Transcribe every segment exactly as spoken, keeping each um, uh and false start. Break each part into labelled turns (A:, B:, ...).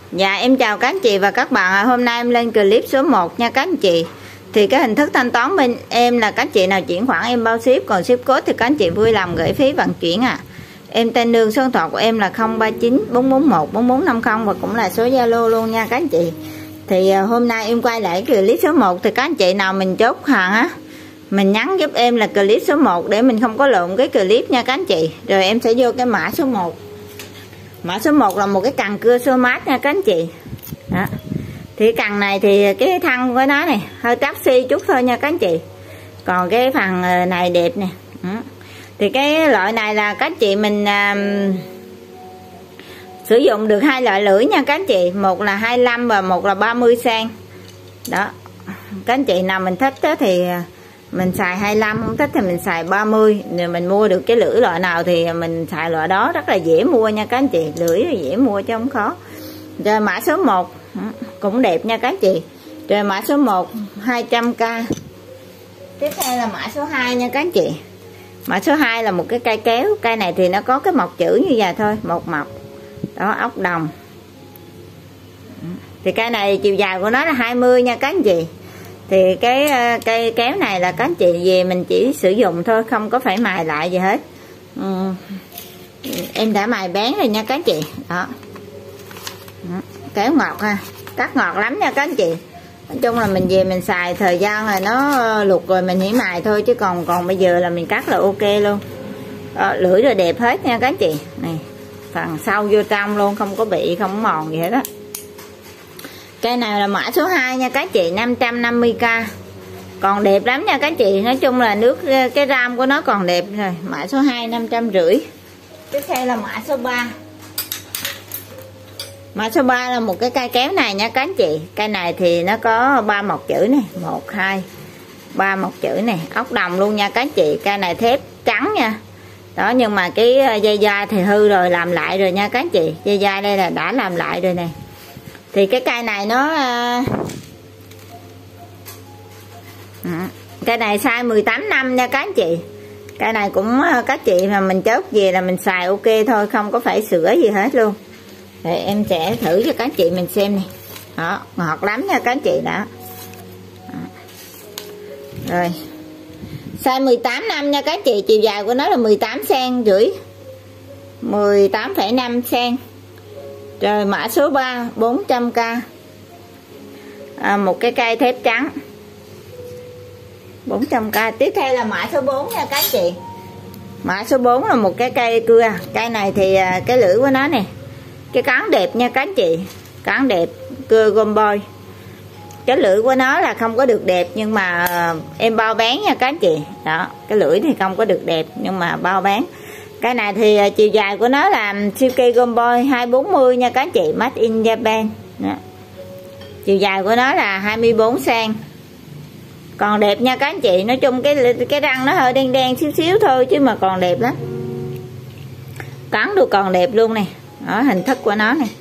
A: Dạ em chào các anh chị và các bạn. Hôm nay em lên clip số một nha các anh chị. Thì cái hình thức thanh toán bên em là các anh chị nào chuyển khoản em bao ship, còn ship code thì các anh chị vui lòng gửi phí vận chuyển à. Em tên Nương, số điện thoại của em là không ba chín bốn bốn một bốn bốn năm không và cũng là số Zalo luôn nha các anh chị. Thì hôm nay em quay lại clip số một thì các anh chị nào mình chốt hàng á, mình nhắn giúp em là clip số một để mình không có lộn cái clip nha các anh chị. Rồi em sẽ vô cái mã số một. Mã số một là một cái cần cưa xô mát nha các anh chị. Đó. Thì cần này thì cái thân của nó này hơi taxi chút thôi nha các anh chị. Còn cái phần này đẹp nè. Thì cái loại này là các anh chị mình um, sử dụng được hai loại lưỡi nha các anh chị. Một là hai mươi lăm và một là ba mươi xăng. Đó. Các anh chị nào mình thích thì mình xài hai mươi lăm, không thích thì mình xài ba mươi. Rồi mình mua được cái lưỡi loại nào thì mình xài loại đó, rất là dễ mua nha các anh chị. Lưỡi là dễ mua chứ không khó. Rồi mã số một cũng đẹp nha các anh chị. Rồi mã số một hai trăm k. Tiếp theo là mã số hai nha các anh chị. Mã số hai là một cái cây kéo. Cây này thì nó có cái mọc chữ như vậy thôi, một mọc. Đó, ốc đồng. Thì cây này chiều dài của nó là hai mươi nha các anh chị. Thì cái cây kéo này là các anh chị về mình chỉ sử dụng thôi, không có phải mài lại gì hết. Ừ. Em đã mài bén rồi nha các anh chị. Đó. Kéo ngọt ha, cắt ngọt lắm nha các anh chị. Nói chung là mình về mình xài thời gian là nó luộc rồi mình chỉ mài thôi, chứ còn còn bây giờ là mình cắt là ok luôn. Đó, lưỡi rồi đẹp hết nha các anh chị. Này, phần sau vô trong luôn, không có bị, không có mòn gì hết á. Cây này là mã số hai nha các anh chị, năm trăm năm mươi k. Còn đẹp lắm nha các anh chị. Nói chung là nước cái ram của nó còn đẹp rồi. Mã số hai năm trăm rưỡi. Tiếp theo là mã số ba. Mã số ba là một cái cây kéo này nha các anh chị. Cây này thì nó có ba mọc chữ này, một hai ba mọc chữ này, ốc đồng luôn nha các anh chị. Cây này thép trắng nha. Đó, nhưng mà cái dây da thì hư rồi, làm lại rồi nha các anh chị. Dây da đây là đã làm lại rồi nè. Thì cái cây này nó cây này size mười tám năm nha các anh chị. Cây này cũng các chị mà mình chốt về là mình xài ok thôi, không có phải sửa gì hết luôn. Thì em sẽ thử cho các chị mình xem này. Đó, ngọt lắm nha các anh chị. Đó, đó. Rồi size mười tám năm nha các anh chị. Chiều dài của nó là mười tám xăng rưỡi, mười tám phẩy năm xăng. Rồi mã số ba bốn trăm k. À, một cái cây thép trắng bốn trăm k. Tiếp theo là mã số bốn nha các anh chị. Mã số bốn là một cái cây cưa. Cây này thì cái lưỡi của nó nè, cái cán đẹp nha các anh chị. Cán đẹp, cưa gomboy. Cái lưỡi của nó là không có được đẹp, nhưng mà em bao bán nha các anh chị. Đó, cái lưỡi thì không có được đẹp nhưng mà bao bán. Cái này thì chiều dài của nó là siêu cây gomboy hai bốn mươi nha các anh chị, made in Japan. Đó. Chiều dài của nó là hai mươi bốn xăng. Còn đẹp nha các anh chị. Nói chung cái cái răng nó hơi đen đen xíu xíu thôi chứ mà còn đẹp lắm. Cắn được còn đẹp luôn nè. Đó, hình thức của nó nè.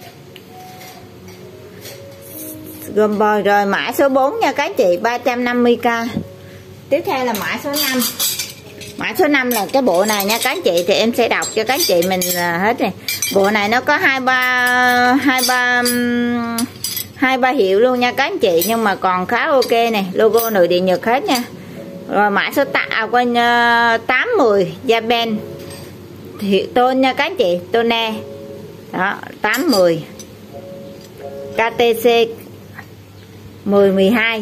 A: Gomboy. Rồi mã số bốn nha các anh chị, ba trăm năm mươi k. Tiếp theo là mã số năm. Mã số năm là cái bộ này nha các anh chị. Thì em sẽ đọc cho các anh chị mình hết này. Bộ này nó có hai ba hai ba hai ba hiệu luôn nha các anh chị, nhưng mà còn khá ok này. Logo nội địa Nhật hết nha. Rồi mã số tám mươi Japan. Hiệu tôn nha các anh chị, Tone. Đó, tám mươi. ca tê xê mười mười hai.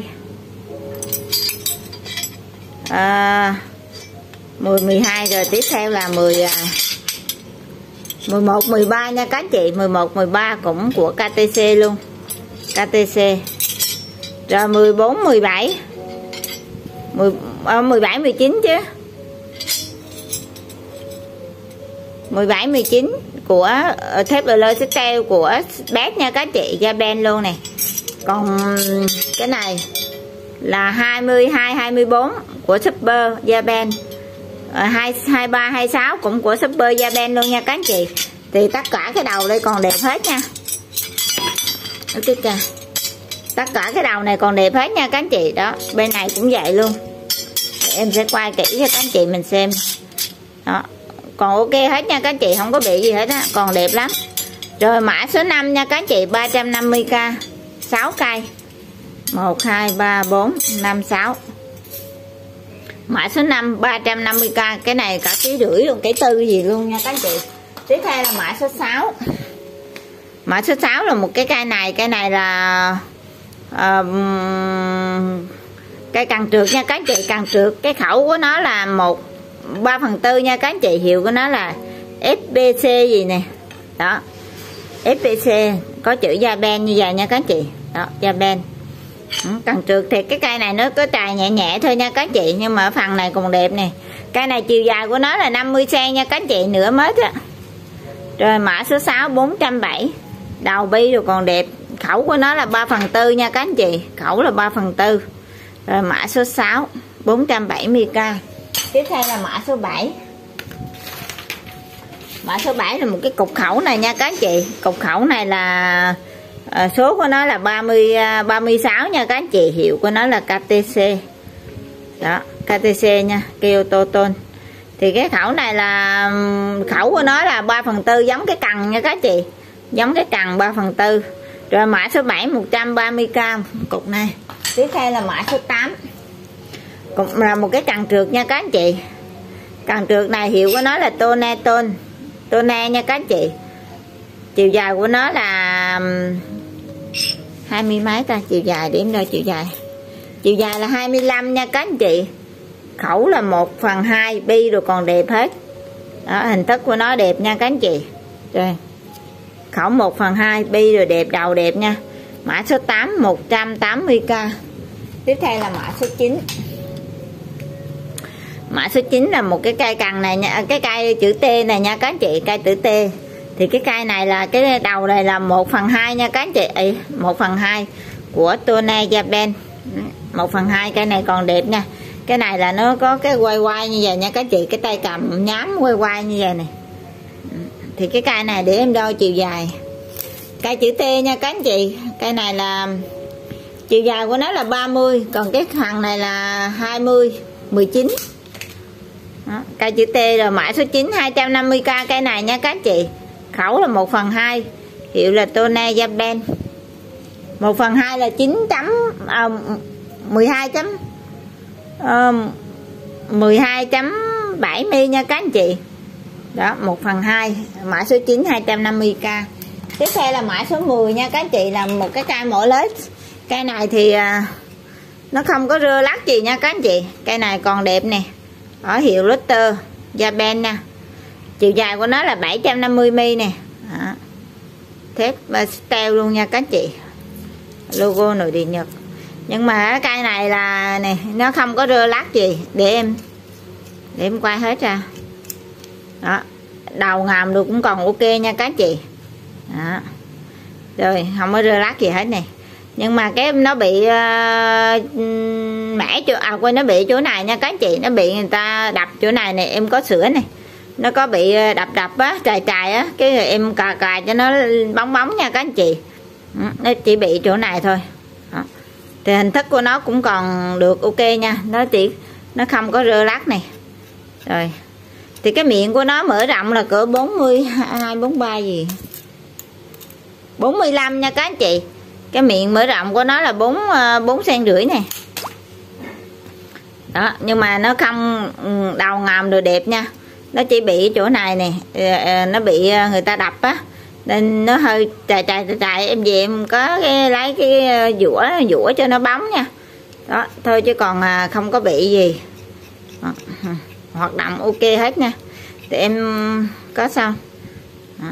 A: À, mười mười hai. Rồi tiếp theo là mười mười một mười ba nha các anh chị. Mười một mười ba cũng của ca tê xê luôn. ca tê xê. Rồi mười bốn mười bảy. mười bảy mười chín chứ. mười bảy mười chín của thép lơ steel của bác nha các chị, Japan luôn nè. Còn cái này là hai mươi hai hai mươi bốn của Super Japan. hai mươi ba hai mươi sáu cũng của Super Japan luôn nha các anh chị. Thì tất cả cái đầu đây còn đẹp hết nha. Ok kìa. Tất cả cái đầu này còn đẹp hết nha các anh chị. Đó, bên này cũng vậy luôn. Để em sẽ quay kỹ cho các anh chị mình xem. Đó, còn ok hết nha các anh chị, không có bị gì hết á, còn đẹp lắm. Rồi mã số năm nha các anh chị, ba trăm năm mươi k, sáu cây. một hai ba bốn năm sáu. Mã số năm ba trăm năm mươi k, cái này cả ký rưỡi luôn, cái tư gì luôn nha các anh chị. Tiếp theo là mã số sáu. Mã số sáu là một cái cây này, cây này là uh, cây càng trượt nha các anh chị, càng trượt. Cái khẩu của nó là một ba phần tư nha các anh chị, hiệu của nó là ép pê xê gì nè. Đó. ép pê xê có chữ Japan như vậy nha các anh chị. Đó, Japan. Càng trượt thì cái cây này nó có trài nhẹ nhẹ thôi nha các anh chị, nhưng mà ở phần này còn đẹp nè. Cây này chiều dài của nó là năm mươi xăng-ti-mét nha các anh chị, nửa mét á. Rồi mã số sáu bốn trăm bảy mươi. Đầu bi rồi còn đẹp. Khẩu của nó là ba phần tư nha các anh chị, khẩu là ba phần tư. Rồi mã số sáu bốn trăm bảy mươi k. Tiếp theo là mã số bảy. Mã số bảy là một cái cục khẩu này nha các anh chị. Cục khẩu này là à, số của nó là ba mươi, ba mươi sáu nha các anh chị, hiệu của nó là ca tê xê. Đó, ca tê xê nha, Kyoto Ton. Thì cái khẩu này là khẩu của nó là ba phần tư, giống cái cần nha các anh chị, giống cái cần ba phần tư. Rồi mã số bảy một trăm ba mươi k cục này. Tiếp theo là mã số tám. Cũng là một cái cần trượt nha các anh chị. Cần trượt này hiệu của nó là Toneton. Tone nha các anh chị. Chiều dài của nó là hai mươi mấy ta, chiều dài điểm đâu chiều dài. Chiều dài là hai mươi lăm nha các anh chị. Khẩu là một phần hai, bi rồi còn đẹp hết. Đó, hình thức của nó đẹp nha các anh chị. Rồi. Khẩu một phần hai, bi rồi đẹp, đầu đẹp nha. Mã số tám một trăm tám mươi k. Tiếp theo là mã số chín. Mã số chín là một cái cây cần này nha, cái cây chữ T này nha các anh chị, cây chữ T. Thì cái cây này là cái đầu này là một phần hai nha các anh chị, một phần hai của Tone Japan. một phần hai, cây này còn đẹp nha. Cái này là nó có cái quay quay như vậy nha các anh chị, cái tay cầm nhám quay quay như vậy này. Thì cái cây này để em đo chiều dài. Cây chữ T nha các anh chị. Cây này là chiều dài của nó là ba mươi, còn cái thằng này là hai mươi, mười chín. Đó, cây chữ T. Rồi mã số chín hai trăm năm mươi k cây này nha các anh chị. Khẩu là một phần hai, hiệu là Tone Japan. một phần hai là chín chấm à, mười hai chấm à, mười hai chấm bảy mi nha các anh chị. Đó, một phần hai, mã số chín hai trăm năm mươi k. Tiếp theo là mã số mười nha các anh chị, là một cái cây mỏ lết. Cây này thì à, nó không có rơ lắc gì nha các anh chị. Cây này còn đẹp nè. Ở hiệu Lotte Japan nha. Chiều dài của nó là bảy trăm năm mươi mi nè. Đó. Thép steel luôn nha các anh chị. Logo nội địa Nhật. Nhưng mà cái cây này là nè, nó không có rơ lắc gì. Để em Để em quay hết ra. Đó. Đầu ngàm được cũng còn ok nha các anh chị. Đó. Rồi không có rơ lắc gì hết nè. Nhưng mà cái nó bị uh, mẻ chỗ à quên nó bị chỗ này nha các anh chị, nó bị người ta đập chỗ này nè, em có sửa này, nó có bị đập đập á, trài trài á, cái em cà cà cho nó bóng bóng nha các anh chị. Nó chỉ bị chỗ này thôi. Đó. Thì hình thức của nó cũng còn được ok nha, nó chỉ nó không có rơ lắc này. Rồi thì cái miệng của nó mở rộng là cỡ bốn mươi hai, bốn mươi ba gì, bốn mươi lăm nha các anh chị. Cái miệng mở rộng của nó là bốn, bốn xăng rưỡi nè. Đó, nhưng mà nó không đầu ngàm đồ đẹp nha. Nó chỉ bị chỗ này nè, nó bị người ta đập á, nên nó hơi trài trài trài. Em về em có cái, lấy cái dũa dũa cho nó bóng nha. Đó, thôi chứ còn không có bị gì. Đó, hoạt động ok hết nha. Thì em có sao. Đó.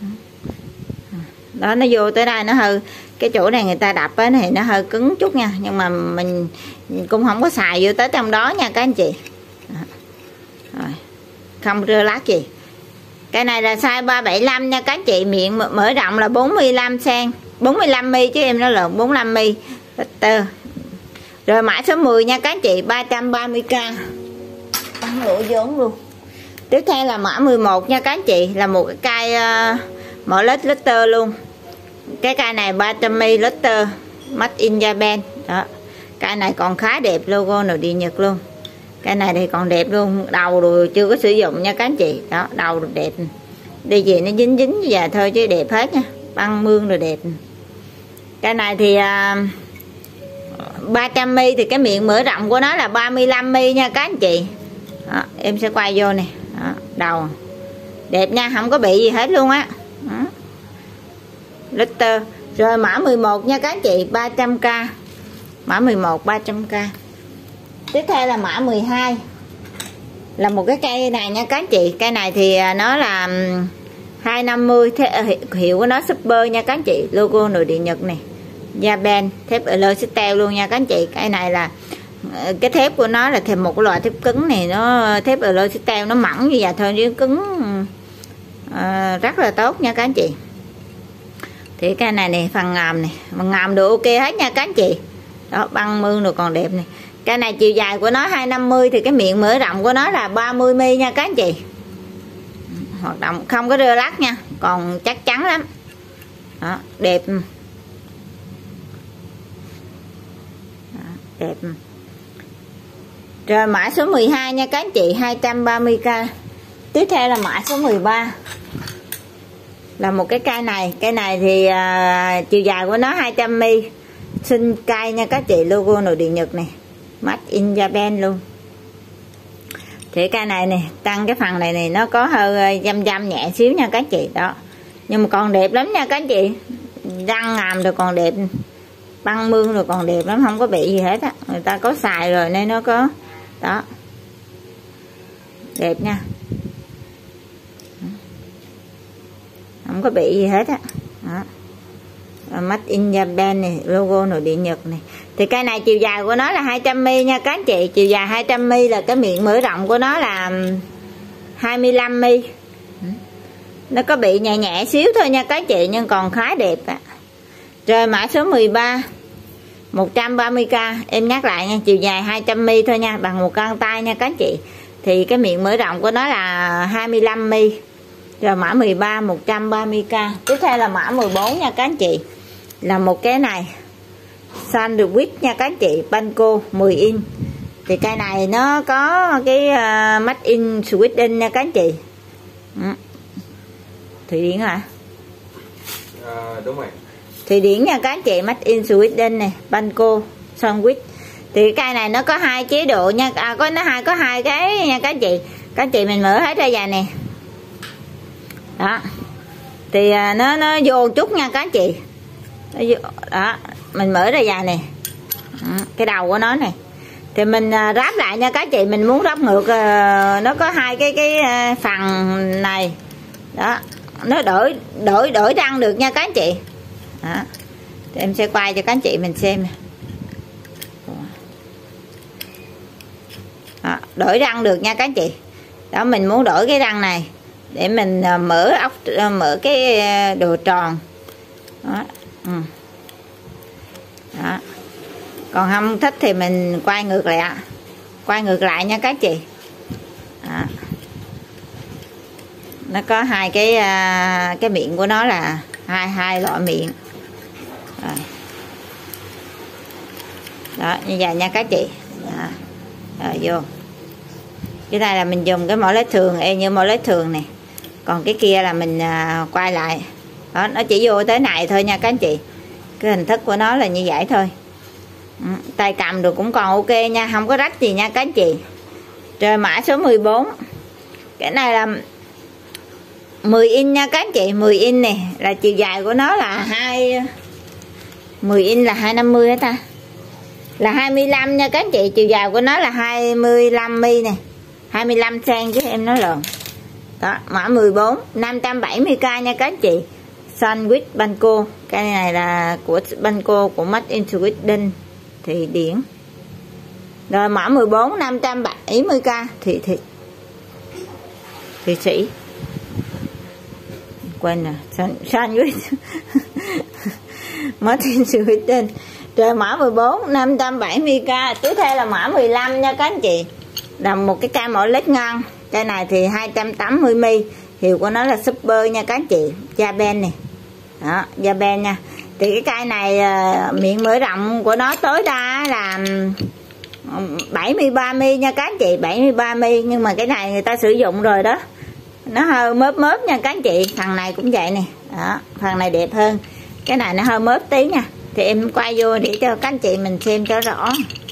A: Đó, nó vô tới đây nó hơi, cái chỗ này người ta đập á thì nó hơi cứng chút nha, nhưng mà mình cũng không có xài vô tới trong đó nha các anh chị. Đó. Rồi. Không rơ lát gì. Cái này là size ba bảy lăm nha các anh chị, miệng mở rộng là bốn mươi lăm xăng, bốn mươi lăm mi chứ em nói lộn, bốn mươi lăm mi. Rồi mã số mười nha các anh chị, ba trăm ba mươi k. Bán lỗ vốn luôn. Tiếp theo là mã mười một nha các anh chị, là một cái cây uh, mở lết Lotte luôn. Cái cây này ba trăm mi Lotte, made in Japan. Đó. Cây này còn khá đẹp, logo nội địa Nhật luôn. Cây này thì còn đẹp luôn, đầu rồi chưa có sử dụng nha các anh chị. Đó, đầu đẹp. Đây gì nó dính dính giờ thôi chứ đẹp hết nha, băng mương rồi đẹp. Cái này thì à, ba trăm mi thì cái miệng mở rộng của nó là ba mươi lăm mi nha các anh chị. Đó, em sẽ quay vô nè. Đó, đầu đẹp nha, không có bị gì hết luôn á. Liter. Rồi mã mười một nha các anh chị, ba trăm k. Mã mười một ba trăm k. Tiếp theo là mã mười hai. Là một cái cây này nha các anh chị. Cây này thì nó là hai trăm năm mươi, thế, hiệu của nó Super nha các anh chị. Logo nội địa Nhật này, Japan, thép Elastel luôn nha các anh chị. Cái này là cái thép của nó là thêm một loại thép cứng này, nó thép Elastel nó mỏng như vậy thôi chứ cứng à, rất là tốt nha các anh chị. Thì cái này này phần ngàm này, phần ngàm được ok hết nha các anh chị. Đó, băng mương rồi còn đẹp này. Cái này chiều dài của nó hai trăm năm mươi thì cái miệng mở rộng của nó là ba mươi mi nha các anh chị. Hoạt động không có rơ lắc nha, còn chắc chắn lắm. Đó, đẹp. Đó, đẹp. Rồi mã số mười hai nha các anh chị, hai trăm ba mươi k. Tiếp theo là mã số mười ba. Là một cái cây này, cây này thì uh, chiều dài của nó hai trăm mi. Xinh cây nha các chị, logo nội địa Nhật này, Made in Japan luôn. Thì cây này này, tăng cái phần này này nó có hơi dăm dăm nhẹ xíu nha các chị. Đó, nhưng mà còn đẹp lắm nha các anh chị. Răng ngàm rồi còn đẹp, băng mương rồi còn đẹp lắm, không có bị gì hết á. Người ta có xài rồi nên nó có. Đó, đẹp nha, không có bị gì hết á. Đó, Made in Japan này, logo nội địa Nhật này. Thì cây này chiều dài của nó là hai trăm mi nha các anh chị. Chiều dài hai trăm mi là cái miệng mở rộng của nó là hai mươi lăm mi. Nó có bị nhẹ nhẹ xíu thôi nha các anh chị, nhưng còn khá đẹp ạ. Rồi mã số mười ba, một trăm ba mươi k. Em nhắc lại nha, chiều dài hai trăm mi thôi nha, bằng một găng tay nha các anh chị. Thì cái miệng mở rộng của nó là hai mươi lăm mi. Rồi mã mười ba, một trăm ba mươi k. Tiếp theo là mã mười bốn nha các anh chị. Là một cái này sandwich nha các anh chị, Banco mười inch. Thì cây này nó có cái uh, Made in Sweden nha các anh chị. Ừ. Thụy Điển hả?
B: À, đúng rồi.
A: Thụy Điển nha các anh chị, Made in Sweden này, Banco sandwich. Thì cây này nó có hai chế độ nha, à, có nó hai có hai cái nha các anh chị. Các anh chị mình mở hết ra dài nè. Đó, thì uh, nó nó vô chút nha các anh chị. Đó, mình mở ra dài nè. Đó, cái đầu của nó này thì mình uh, ráp lại nha các chị. Mình muốn ráp ngược uh, nó có hai cái cái uh, phần này. Đó, nó đổi đổi đổi răng được nha các anh chị. Đó, thì em sẽ quay cho các anh chị mình xem nè. Đó, đổi răng được nha các anh chị. Đó, mình muốn đổi cái răng này để mình uh, mở ốc uh, mở cái uh, đồ tròn. Đó. Ừ. Đó, còn không thích thì mình quay ngược lại ạ, quay ngược lại nha các chị. Đó, nó có hai cái uh, cái miệng của nó là hai hai loại miệng. Đó, đó như vậy nha các chị. Đó. Rồi vô cái này là mình dùng cái mỏ lết thường, y như mỏ lết thường này, còn cái kia là mình uh, quay lại. Đó, nó chỉ vô tới này thôi nha các anh chị. Cái hình thức của nó là như vậy thôi. Ừ, tay cầm được cũng còn ok nha, không có rách gì nha các anh chị. Rồi mã số mười bốn. Cái này là mười inch nha các anh chị, mười inch này là chiều dài của nó là hai mười inch là hai trăm năm mươi hết ta. Là hai mươi lăm nha các anh chị, chiều dài của nó là hai mươi lăm mi nè. hai mươi lăm xăng chứ em nói lộn. Đó, mã mười bốn, năm trăm bảy mươi k nha các anh chị. Sandwich Banco. Cái này là của Banco, của Made in Sweden, Thụy Điển. Rồi mã mười bốn, năm trăm bảy mươi k. Thì thì Thụy Sĩ. Quên rồi, Sandwich Made in Sweden. Rồi mã mười bốn, năm trăm bảy mươi k. Tiếp theo là mã mười lăm nha các anh chị. Là một cái cây mỏ lết ngang. Cây này thì hai trăm tám mươi mi. Hiệu của nó là Super nha các anh chị, Japan này. Đó, Japan nha. Thì cái cây này uh, miệng mở rộng của nó tối đa là bảy mươi ba mi nha các anh chị, bảy mươi ba mi. Nhưng mà cái này người ta sử dụng rồi đó, nó hơi mớp mớp nha các anh chị. Phần này cũng vậy nè, đó, phần này đẹp hơn, cái này nó hơi mớp tí nha. Thì em quay vô để cho các anh chị mình xem cho rõ.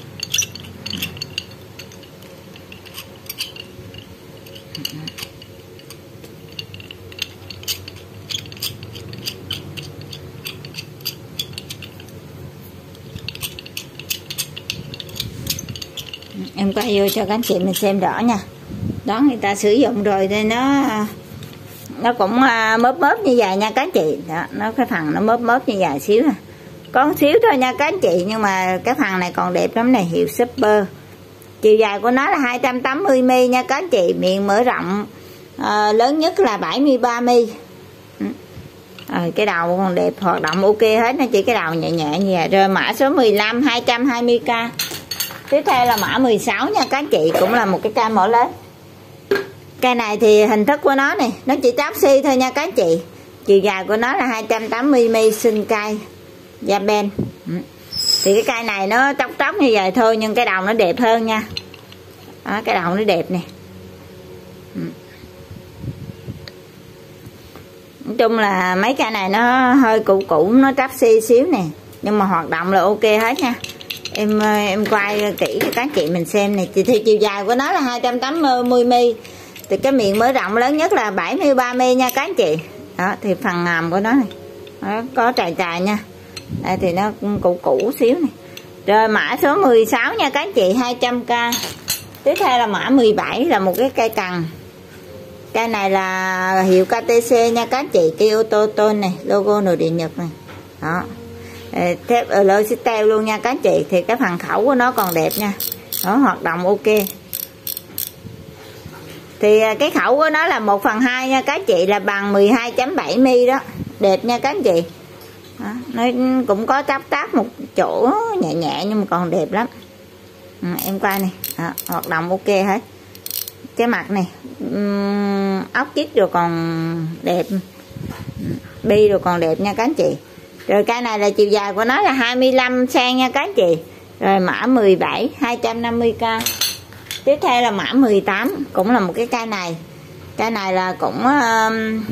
A: Em quay vô cho các anh chị mình xem rõ nha. Đó, người ta sử dụng rồi thì nó nó cũng mớp mớp như vậy nha các anh chị. Đó, nó cái phần nó mớp mớp như vậy xíu nè, có một xíu thôi nha các anh chị, nhưng mà cái phần này còn đẹp lắm này, hiệu Super. Chiều dài của nó là hai trăm tám mươi mi li nha các anh chị, miệng mở rộng à, lớn nhất là bảy mươi ba mi li. Rồi cái đầu còn đẹp, hoạt động ok hết, nó chỉ cái đầu nhẹ nhẹ như vậy. Rồi mã số mười lăm hai trăm hai mươi k. Tiếp theo là mã mười sáu nha các anh chị, cũng là một cái cây mỏ lớn. Cây này thì hình thức của nó này, nó chỉ táp xi thôi nha các anh chị. Chiều dài của nó là hai trăm tám mươi mi li, sinh cây Japan. Thì cái cây này nó tóc tóc như vậy thôi, nhưng cái đầu nó đẹp hơn nha. Đó, cái đầu nó đẹp nè. Nói chung là mấy cây này nó hơi cũ cũ, nó táp xi xíu nè, nhưng mà hoạt động là ok hết nha. Em em quay kỹ cho các anh chị mình xem này. Thì, thì chiều dài của nó là hai trăm tám mươi mi li. Thì cái miệng mở rộng lớn nhất là bảy mươi ba mi li nha các anh chị. Đó, thì phần ngầm của nó này, đó, có trài trài nha. Đây thì nó cũ cũ xíu này. Rồi mã số mười sáu nha các anh chị, hai trăm k. Tiếp theo là mã mười bảy, là một cái cây cần. Cây này là hiệu ca tê xê nha các anh chị, cây ô tô tôn này, logo nội địa Nhật này. Đó, thép ở lôi xích teo luôn nha các anh chị. Thì cái phần khẩu của nó còn đẹp nha. Đó, hoạt động ok. Thì cái khẩu của nó là một phần hai nha các anh chị, là bằng mười hai chấm bảy mi li đó. Đẹp nha các anh chị. Đó, nó cũng có táp táp một chỗ nhẹ nhẹ nhưng mà còn đẹp lắm. Ừ, em coi này. Đó, hoạt động ok hết. Cái mặt này um, ốc chích rồi còn đẹp, bi rồi còn đẹp nha các anh chị. Rồi cây này là chiều dài của nó là hai mươi lăm xăng nha các anh chị. Rồi mã mười bảy, hai trăm năm mươi k. Tiếp theo là mã mười tám, cũng là một cái cây này. Cây này là cũng um,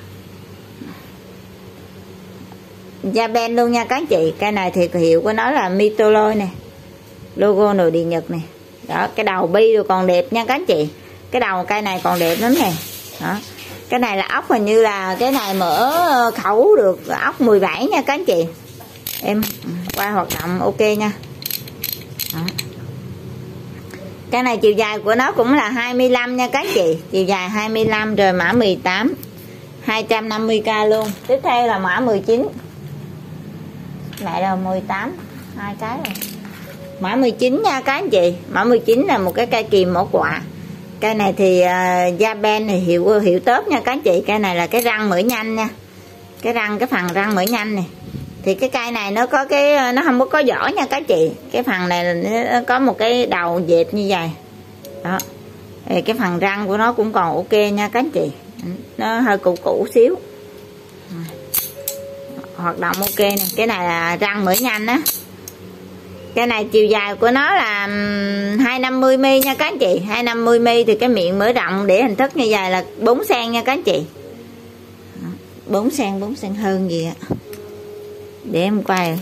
A: Japan luôn nha các anh chị. Cây này thì hiệu của nó là Mitoloi này, logo nội địa Nhật này. Đó, cái đầu bi rồi còn đẹp nha các anh chị. Cái đầu cây này còn đẹp lắm nè. Đó, cái này là ốc, hình như là cái này mở khẩu được ốc mười bảy nha các anh chị. Em qua hoạt động ok nha. Đó, cái này chiều dài của nó cũng là hai mươi lăm nha các anh chị, chiều dài hai mươi lăm. Rồi mã mười tám, hai trăm năm mươi k luôn. Tiếp theo là mã mười chín. Lại là mười tám, hai cái rồi. Mã mười chín nha các anh chị. Mã mười chín là một cái cây kìm mỏ quạ. Cây này thì uh, Japan này, hiệu hiệu tốt nha các anh chị. Cây này là cái răng mở nhanh nha. Cái răng, cái phần răng mở nhanh này. Thì cái cây này nó có cái, nó không có có vỏ nha các anh chị. Cái phần này là nó có một cái đầu dệt như vậy. Đó, thì cái phần răng của nó cũng còn ok nha các anh chị. Nó hơi cũ cũ xíu, hoạt động ok nè. Cái này là răng mở nhanh á. Cái này chiều dài của nó là hai trăm năm mươi mi li nha các anh chị, hai trăm năm mươi mi li. Thì cái miệng mở rộng để hình thức như vậy là bốn xăng nha các anh chị. bốn xăng, bốn xăng hơn gì ạ. Để em quay.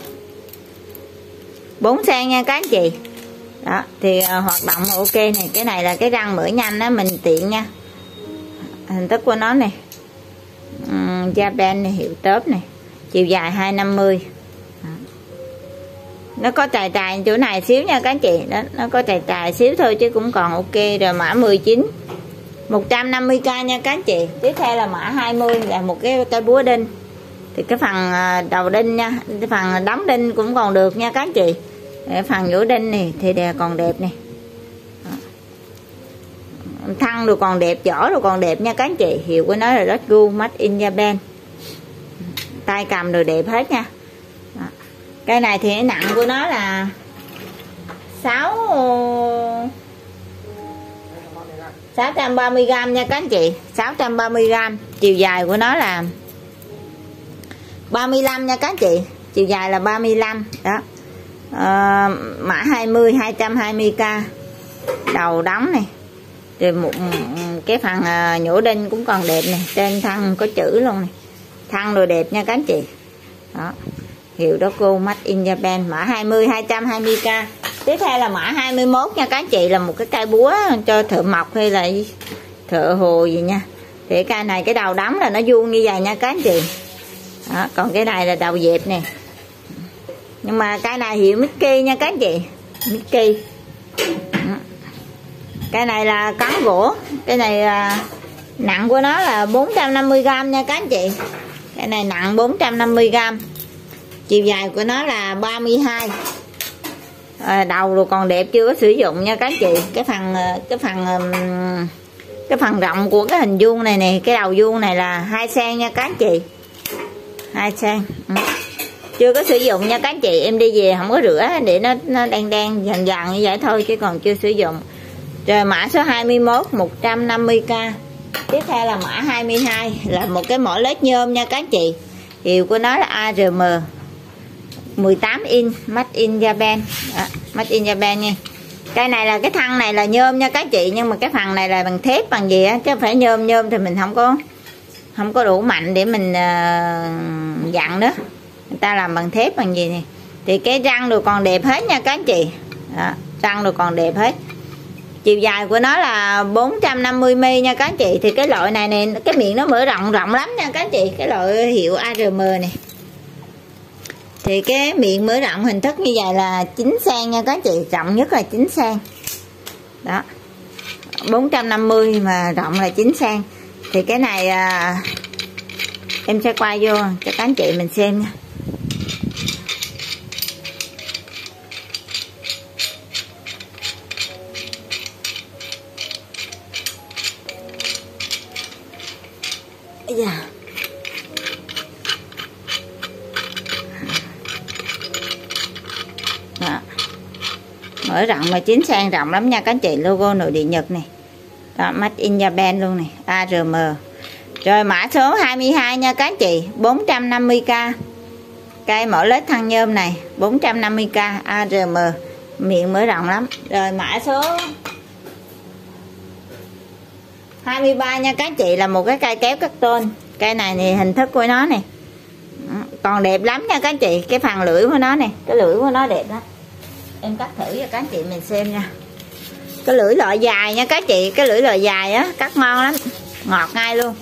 A: bốn xăng nha các anh chị. Đó, thì uh, hoạt động ok này. Cái này là cái răng mở nhanh đó, mình tiện nha. Hình thức của nó này, um, Japan này, hiệu top này, chiều dài hai trăm năm mươi. Đó, nó có trài trài chỗ này xíu nha các anh chị. Đó, nó có trài trài xíu thôi chứ cũng còn ok. Rồi mã mười chín, một trăm năm mươi k nha các anh chị. Tiếp theo là mã hai mươi, là một cái cây búa đinh. Thì cái phần đầu đinh nha, cái phần đóng đinh cũng còn được nha các anh chị. Cái phần vỗ đinh này thì đều còn đẹp này. Đó, thân rồi còn đẹp, vỏ rồi còn đẹp nha các anh chị. Hiệu của nó là Rotgu, Made in Japan. Tay cầm rồi đẹp hết nha. Đó, cây này thì cái nặng của nó là sáu sáu trăm ba mươi gam nha các anh chị, sáu trăm ba mươi gam. Chiều dài của nó là ba mươi lăm nha các anh chị, chiều dài là ba mươi lăm. Đó, à, mã hai mươi, hai trăm hai mươi k. Đầu đóng này, Rồi một cái phần nhổ đinh cũng còn đẹp này, trên thân có chữ luôn này, thân đồ đẹp nha các anh chị. Đó, hiệu đó cô Made in Japan, mã hai mươi hai trăm hai mươi k. Tiếp theo là mã hai mươi mốt nha các anh chị, là một cái cây búa cho thợ mộc hay là thợ hồ gì nha. Thì cây này cái đầu đóng là nó vuông như vậy nha các anh chị. Đó, còn cái này là đầu dẹp nè. Nhưng mà cây này hiệu Mickey nha các anh chị, Mickey. Cái này là cán gỗ, cái này là nặng của nó là bốn trăm năm mươi gam nha các anh chị. Cái này nặng bốn trăm năm mươi gam. Chiều dài của nó là ba mươi hai. À, đầu rồi còn đẹp, chưa có sử dụng nha các anh chị. Cái phần cái phần cái phần rộng của cái hình vuông này nè, cái đầu vuông này là hai xăng nha các anh chị. hai xăng. Ừ. Chưa có sử dụng nha các anh chị, em đi về không có rửa để nó nó đen đen dần dần như vậy thôi chứ còn chưa sử dụng. Rồi mã số hai mươi mốt một trăm năm mươi k. Tiếp theo là mã hai mươi hai, là một cái mỏ led nhôm nha các anh chị. Hiệu của nó là a rờ em mười tám inch, Made in Japan. Đó, Made in Japan nha. Cái này là cái thân này là nhôm nha các anh chị, nhưng mà cái phần này là bằng thép bằng gì á, chứ không phải nhôm. Nhôm thì mình không có không có đủ mạnh để mình uh, dặn đó. Người ta làm bằng thép bằng gì nè. Thì cái răng đồ còn đẹp hết nha các anh chị. Đó, răng đồ còn đẹp hết. Chiều dài của nó là bốn trăm năm mươi mi li nha các anh chị. Thì cái loại này nè, cái miệng nó mở rộng rộng lắm nha các anh chị. Cái loại hiệu a rờ em này. Thì cái miệng mở rộng hình thức như vậy là chín xăng nha các anh chị. Rộng nhất là chín xăng. Đó, bốn trăm năm mươi mà rộng là chín xăng. Thì cái này à, em sẽ quay vô cho các anh chị mình xem nha. Yeah. Đó. Mở rộng mà chín xăng, rộng lắm nha các anh chị. Logo nội địa Nhật này. Đó, Made in Japan luôn này, a rờ em. Rồi mã số hai mươi hai nha các anh chị, bốn trăm năm mươi k. Cây mỏ led thân nhôm này, bốn trăm năm mươi k, a rờ em. Miệng mở rộng lắm. Rồi mã số hai mươi ba nha các anh chị, là một cái cây kéo cắt tôn. Cây này thì hình thức của nó này còn đẹp lắm nha các anh chị. Cái phần lưỡi của nó này, cái lưỡi của nó đẹp đó. Em cắt thử cho các anh chị mình xem nha. Cái lưỡi loại dài nha các anh chị. Cái lưỡi loại dài á, cắt ngon lắm, ngọt ngay luôn.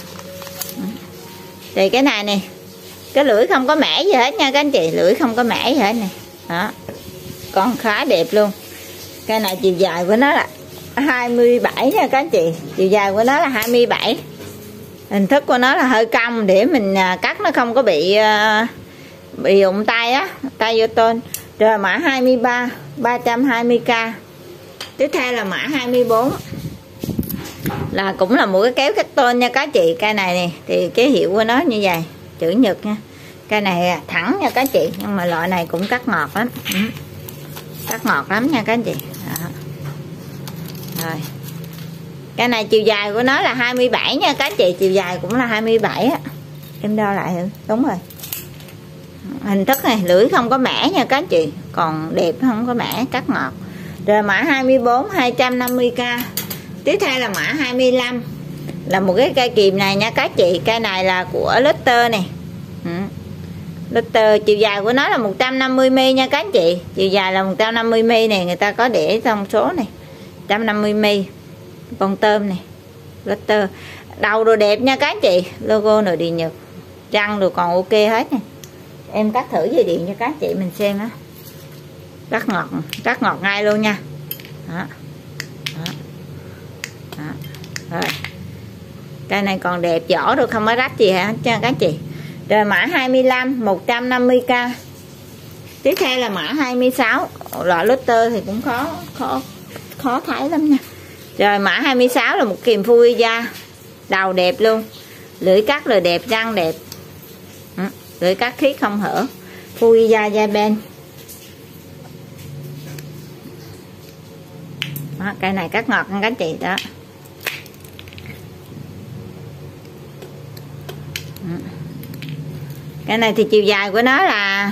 A: Thì cái này nè, cái lưỡi không có mẻ gì hết nha các anh chị. Lưỡi không có mẻ gì hết nè. Đó, còn khá đẹp luôn. Cái này chiều dài của nó là hai mươi bảy nha các anh chị. Chiều dài của nó là hai mươi bảy. Hình thức của nó là hơi cong để mình cắt nó không có bị bị đụng tay á, tay vô tôn. Rồi mã hai mươi ba, ba trăm hai mươi k. Tiếp theo là mã hai mươi bốn, là cũng là một cái kéo cắt tôn nha các anh chị. Cây này nè, thì cái hiệu của nó như vậy, chữ Nhật nha. Cây này thẳng nha các anh chị, nhưng mà loại này cũng cắt ngọt lắm. Ừ. Cắt ngọt lắm nha các anh chị. Đó. Rồi. Cái này chiều dài của nó là hai mươi bảy nha các anh chị. Chiều dài cũng là hai mươi bảy á. Em đo lại thử. Đúng rồi. Hình thức này, lưỡi không có mẻ nha các anh chị. Còn đẹp, không có mẻ, cắt ngọt. Rồi mã hai mươi bốn, hai trăm năm mươi k. Tiếp theo là mã hai mươi lăm, là một cái cây kìm này nha các anh chị. Cây này là của Lutter này. Ừ. Lutter, chiều dài của nó là một trăm năm mươi mi li nha các anh chị. Chiều dài là một trăm năm mươi mi li này, người ta có để thông số này. một trăm năm mươi mi li. Con tôm này, Lutter. Đầu đồ đẹp nha các anh chị. Logo nội địa Nhật. Răng đồ còn ok hết nè. Em cắt thử dây điện cho các anh chị mình xem á. Rất ngọt, rất ngọt ngay luôn nha. Đó. Đó. Đó. Rồi. Cây này còn đẹp, vỏ rồi không có rách gì hả cho các anh chị. Rồi mã hai mươi lăm, một trăm năm mươi k. Tiếp theo là mã hai mươi sáu. Loại Lutter thì cũng khó khó khó thấy lắm nha. Rồi mã hai mươi sáu là một kìm Fujiya. Đầu đẹp luôn. Lưỡi cắt rồi đẹp, răng đẹp. Ừ, lưỡi cắt khít không hở. Fujiya Japan. Đó, cây này cắt ngọt các anh chị đó. Ừ. Cái này thì chiều dài của nó là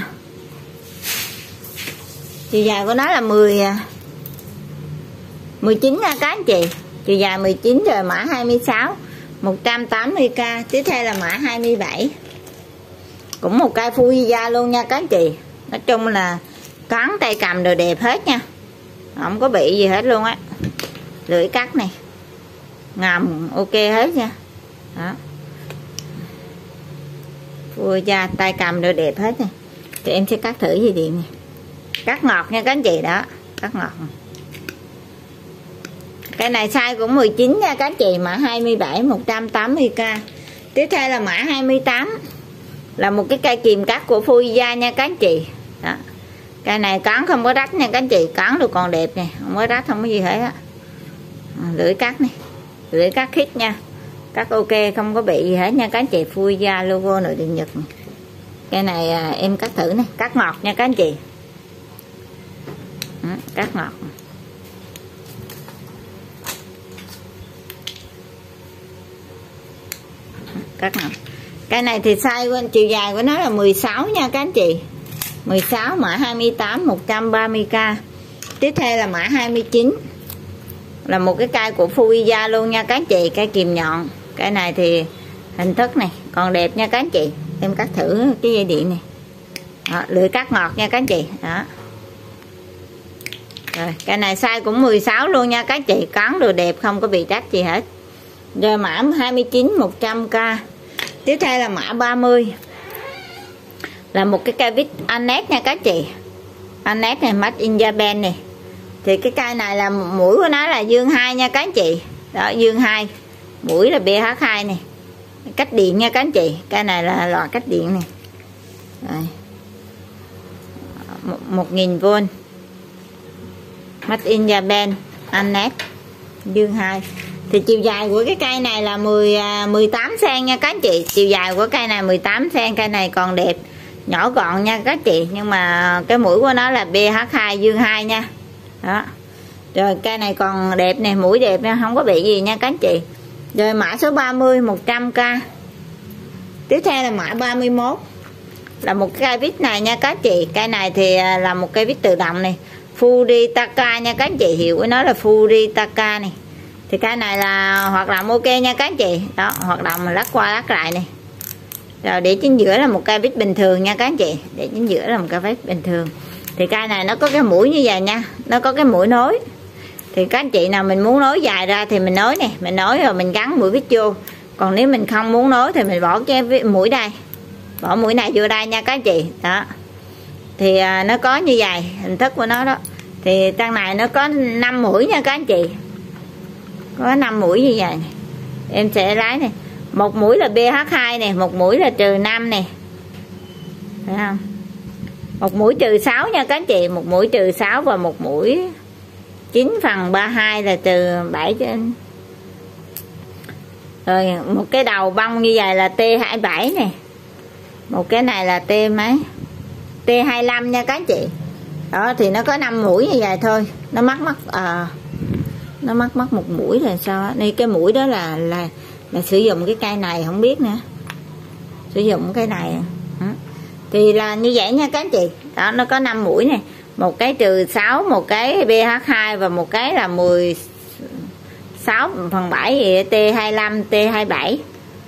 A: chiều dài của nó là mười mười chín nha các anh chị. chiều dài mười chín, rồi mã hai mươi sáu một trăm tám mươi k. Tiếp theo là mã hai mươi bảy, cũng một cây Fujiya luôn nha các anh chị. Nói chung là cán tay cầm đều đẹp hết nha, không có bị gì hết luôn á. Lưỡi cắt này ngầm ok hết nha. Đó, Fujiya tay cầm đều đẹp hết nha. Thì em sẽ cắt thử gì điện này, cắt ngọt nha các anh chị. Đó, cắt ngọt. Cái này size cũng mười chín nha các anh chị, mã hai mươi bảy một trăm tám mươi k. Tiếp theo là mã hai mươi tám, là một cái cây kìm cắt của Fujiya nha các anh chị. Đó, cây này cán không có rách nha các anh chị, cán được còn đẹp nè, không có rách, không có gì hết á. Lưỡi cắt này, lưỡi cắt khít nha, cắt ok, không có bị gì hết nha các anh chị. Fujiya logo nội địa Nhật này. Cái này à, em cắt thử này, cắt ngọt nha các anh chị. Đó, cắt ngọt. Cắt ngọt. Cái này thì size chiều dài của nó là mười sáu nha các anh chị. mười sáu, mã hai mươi tám một trăm ba mươi k. Tiếp theo là mã hai mươi chín, là một cái cây của Fujiya luôn nha các anh chị, cây kìm nhọn. Cái này thì hình thức này còn đẹp nha các anh chị. Em cắt thử cái dây điện này. Đó, lưỡi cắt ngọt nha các anh chị. Đó. Rồi, cái này size cũng mười sáu luôn nha các anh chị, cán đồ đẹp, không có bị rách gì hết. Rồi mã hai mươi chín một trăm k. Tiếp theo là mã ba mươi, là một cái cây vít Anet nha các anh chị. Anet này, made in Japan này. Thì cái cây này là mũi của nó là dương hai nha các anh chị. Đó, dương hai, mũi là bê hát hai này. Cách điện nha các anh chị, cây này là loại cách điện này. Rồi, một nghìn vôn, made in Japan, Anet, dương hai. Thì chiều dài của cái cây này là mười, mười tám xăng nha các anh chị. Chiều dài của cây này mười tám xăng. Cây này còn đẹp, nhỏ gọn nha các anh chị. Nhưng mà cái mũi của nó là bê hát hai dương hai nha. Đó. Rồi cây này còn đẹp nè, mũi đẹp nha, không có bị gì nha các anh chị. Rồi mã số ba mươi một trăm k. Tiếp theo là mã ba mươi mốt, là một cái cây vít này nha các anh chị. Cây này thì là một cây vít tự động này, Furitaka nha các anh chị. Hiệu của nó là Furitaka này. Thì cái này là hoạt động ok nha các anh chị. Đó, hoạt động mà lắc qua lắc lại này. Rồi để chính giữa là một cây vít bình thường nha các anh chị. Để chính giữa là một cây vít bình thường. Thì cây này nó có cái mũi như vậy nha, nó có cái mũi nối. Thì các anh chị nào mình muốn nối dài ra thì mình nối nè, mình nối rồi mình gắn mũi vít vô. Còn nếu mình không muốn nối thì mình bỏ cái mũi đây, bỏ mũi này vô đây nha các anh chị. Đó, thì à, nó có như vậy, hình thức của nó đó. Thì trang này nó có năm mũi nha các anh chị, có năm mũi như vậy này. Em sẽ lái này, một mũi là bê hát hai này, một mũi là trừ năm này, thấy không? Một mũi trừ sáu nha các anh chị, một mũi trừ sáu và một mũi chín phần ba mươi hai là trừ bảy trên. Rồi một cái đầu bông như vậy là T hai mươi bảy nè, một cái này là T mấy, T hai mươi lăm nha các anh chị. Đó, thì nó có năm mũi như vậy thôi. Nó mắc mắc à, nó mắc mắc một mũi là sao á. Đây cái mũi đó là là là sử dụng cái cây này không biết nữa, sử dụng cái này. Đó, thì là như vậy nha các anh chị. Đó, nó có năm mũi này, một cái trừ sáu, một cái bê hát hai và một cái là mười sáu phần bảy gì T hai mươi lăm, T hai mươi bảy.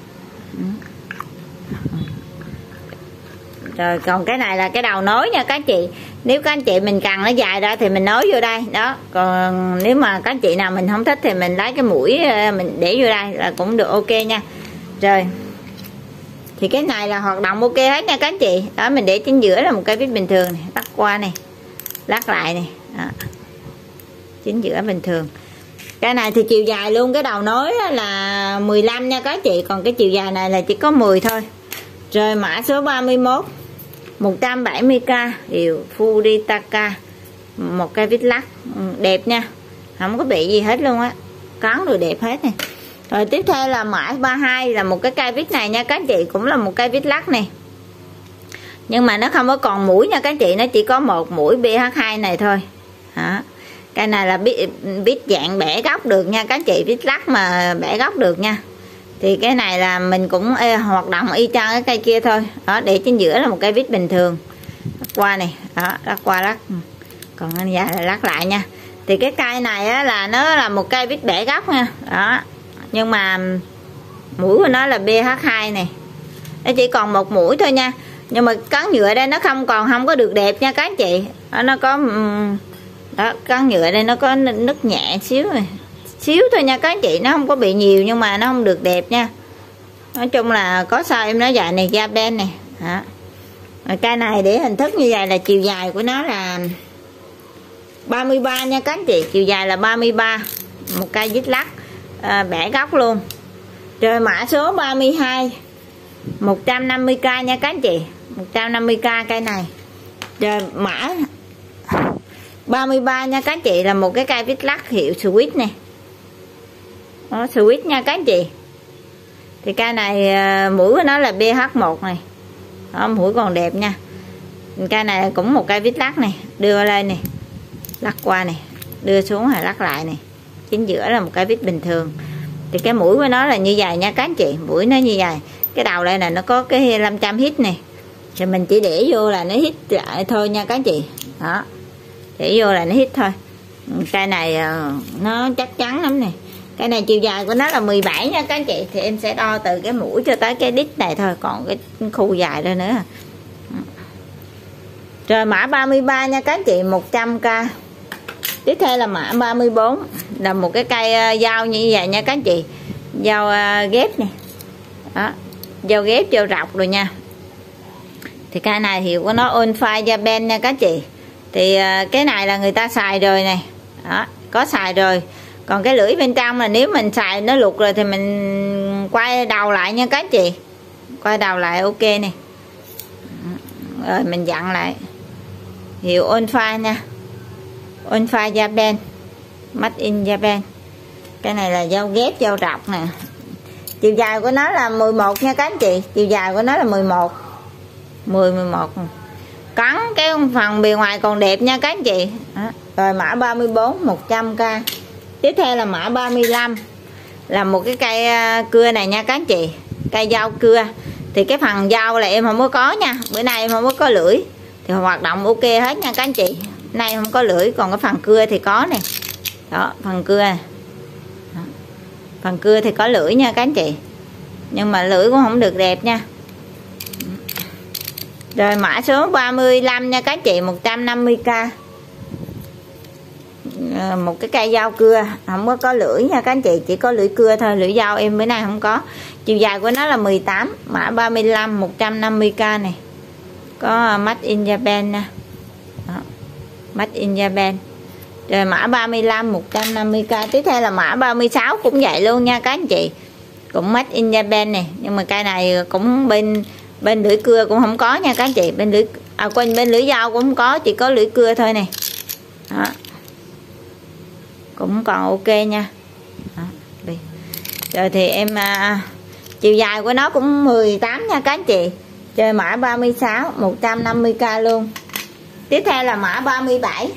A: Rồi còn cái này là cái đầu nối nha các anh chị. Nếu các anh chị mình cần nó dài ra thì mình nối vô đây. Đó, còn nếu mà các anh chị nào mình không thích thì mình lấy cái mũi mình để vô đây là cũng được ok nha. Rồi thì cái này là hoạt động ok hết nha các anh chị. Đó, mình để chính giữa là một cái vít bình thường này, lắc qua này, lắc lại này. Đó, chính giữa bình thường. Cái này thì chiều dài luôn, cái đầu nối là mười lăm nha các anh chị, còn cái chiều dài này là chỉ có mười thôi. Rồi mã số ba mươi mốt, một trăm bảy mươi k, hiệu Furitaka, một cái vít lắc đẹp nha, không có bị gì hết luôn á, cán rồi đẹp hết nè. Rồi tiếp theo là mã ba mươi hai, là một cái cây vít này nha các anh chị, cũng là một cây vít lắc này, nhưng mà nó không có còn mũi nha các anh chị, nó chỉ có một mũi bê hát hai này thôi. Đó, cái này là vít dạng bẻ góc được nha các anh chị, vít lắc mà bẻ góc được nha. Thì cái này là mình cũng ê, hoạt động y chang cái cây kia thôi. Đó, để trên giữa là một cây vít bình thường, lắc qua này, đó, lắc qua lắc, còn anh già là lắc lại nha. Thì cái cây này á, là nó là một cây vít bẻ gốc nha. Đó. Nhưng mà mũi của nó là B H hai này. Nó chỉ còn một mũi thôi nha. Nhưng mà cán nhựa đây nó không còn không có được đẹp nha các anh chị. Đó, nó có đó, cán nhựa đây nó có nứt nhẹ xíu này. Xíu thôi nha các anh chị, nó không có bị nhiều nhưng mà nó không được đẹp nha. Nói chung là có sao em nói dài này Japan này. Đó. Cây này để hình thức như vậy là chiều dài của nó là ba mươi ba nha các anh chị, chiều dài là ba mươi ba, một cây vít lắc à, bẻ góc luôn. Rồi mã số ba mươi hai, một trăm năm mươi k nha các anh chị, một trăm năm mươi k cây này. Rồi mã ba mươi ba nha các anh chị, là một cái cây vít lắc hiệu Swiss này. Đó, Swiss nha các anh chị. Thì cây này mũi của nó là B H một này. Đó, mũi còn đẹp nha. Cây này cũng một cây vít lắc này, đưa lên này, lắc qua này, đưa xuống rồi lắc lại này. Chính giữa là một cái vít bình thường. Thì cái mũi của nó là như vậy nha các anh chị, mũi nó như vậy. Cái đầu đây là nó có cái năm trăm hit này. Thì mình chỉ để vô là nó hit lại thôi nha các anh chị. Đó. Để vô là nó hit thôi. Cây này nó chắc chắn lắm này. Cái này chiều dài của nó là mười bảy nha các anh chị. Thì em sẽ đo từ cái mũi cho tới cái đít này thôi, còn cái khu dài đây nữa. Rồi mã ba mươi ba nha các anh chị, một trăm k. Tiếp theo là mã ba mươi bốn, là một cái cây dao như vậy nha các anh chị. Dao ghép này. Đó, dao ghép, dao rọc rồi nha. Thì cây này hiệu của nó Onfire Japan nha các anh chị. Thì cái này là người ta xài rồi này. Đó, có xài rồi. Còn cái lưỡi bên trong là nếu mình xài nó lục rồi thì mình quay đầu lại nha các anh chị. Quay đầu lại ok này. Rồi mình dặn lại. Hiệu Onfire nha. Onfire Japan, Made in Japan. Cái này là dao ghép, dao rọc nè. Chiều dài của nó là mười một nha các anh chị. Chiều dài của nó là mười một, mười, mười một. Cắn cái phần bề ngoài còn đẹp nha các anh chị. Đó. Rồi mã ba mươi bốn, một trăm k. Tiếp theo là mã ba mươi lăm, là một cái cây cưa này nha các anh chị. Cây dao cưa. Thì cái phần dao là em không có có nha. Bữa nay em không có có lưỡi. Thì hoạt động ok hết nha các anh chị. Nay không có lưỡi, còn cái phần cưa thì có nè. Đó, phần cưa này. Đó. Phần cưa thì có lưỡi nha các anh chị. Nhưng mà lưỡi cũng không được đẹp nha. Rồi mã số ba mươi lăm nha các anh chị, một trăm năm mươi k. Một cái cây dao cưa, không có có lưỡi nha các anh chị, chỉ có lưỡi cưa thôi, lưỡi dao em bữa nay không có. Chiều dài của nó là mười tám, mã ba mươi lăm, một trăm năm mươi k này. Có Made in Japan nè. Đó. Made in Japan. Rồi mã ba mươi lăm, một trăm năm mươi k. Tiếp theo là mã ba mươi sáu cũng vậy luôn nha các anh chị. Cũng Made in Japan này, nhưng mà cây này cũng bên bên lưỡi cưa cũng không có nha các anh chị, bên lưỡi à quên bên lưỡi dao cũng không có, chỉ có lưỡi cưa thôi này. Đó. Cũng còn ok nha. Đó. Rồi thì em à, chiều dài của nó cũng mười tám nha các anh chị. Chơi mã ba mươi sáu, một trăm năm mươi k luôn. Tiếp theo là mã ba mươi bảy.